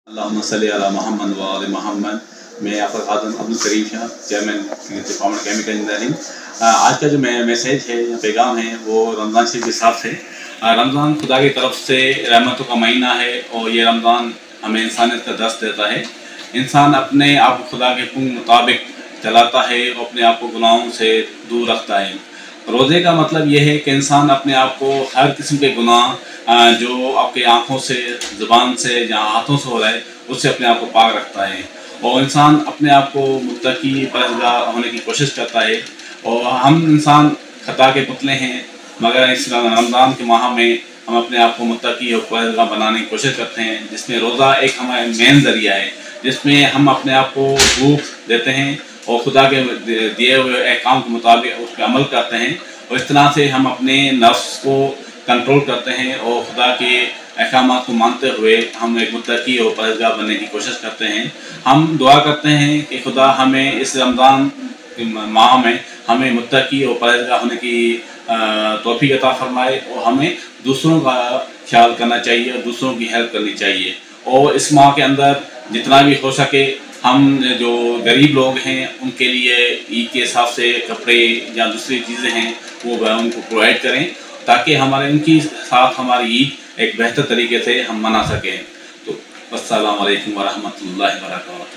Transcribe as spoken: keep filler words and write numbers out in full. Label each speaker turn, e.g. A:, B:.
A: अल्लाहुम्मा सल्ली अला मोहम्मद व आले मोहम्मद। मैं आपका खादम Abdul Karim Shah, chairman department chemical engineering. आज का जो मैसेज है या पैगाम है वो रमज़ान शरीफ के हिसाब से। रमज़ान खुदा की तरफ से रहमतों का महीना है और ये रमज़ान हमें इंसानियत का दर्स देता है। इंसान अपने आप को खुदा के हुक्म मुताबिक चलाता है और अपने आप को गुनाहों से दूर रखता है। रोज़े का मतलब ये है कि इंसान अपने आप को हर किस्म के गुनाह जो आपके आँखों से, ज़ुबान से या हाथों से हो रहा है उससे अपने आप को पाक रखता है और इंसान अपने आप को मुत्तकी परहेज़गार होने की कोशिश करता है। और हम इंसान खता के पुतले हैं, मगर इस रमज़ान के माह में हम अपने आप को मुत्तकी और परहेज़गार बनाने की कोशिश करते हैं, जिसमें रोज़ा एक हमारा मेन ज़रिया है, जिसमें हम अपने आप को भूख देते हैं और खुदा के दिए हुए अहकाम के मुताबिक उस पर अमल करते हैं और इस तरह से हम अपने नफ्स को कंट्रोल करते हैं और खुदा के अहकाम को मानते हुए हम एक मुत्तकी और परहेज़गार बनने की कोशिश करते हैं। हम दुआ करते हैं कि खुदा हमें इस रमज़ान माह में हमें मुत्तकी और परहेज़गार होने की तौफीक अता फरमाए और हमें दूसरों का ख्याल करना चाहिए और दूसरों की हेल्प करनी चाहिए। और इस माह के अंदर जितना भी हो सके हम जो गरीब लोग हैं उनके लिए ईद के हिसाब से कपड़े या दूसरी चीज़ें हैं वो उनको प्रोवाइड करें, ताकि हमारे उनकी साथ हमारी ईद एक बेहतर तरीके से हम मना सकें। तो अस्सलामु अलैकुम व रहमतुल्लाहि व बरकातहू।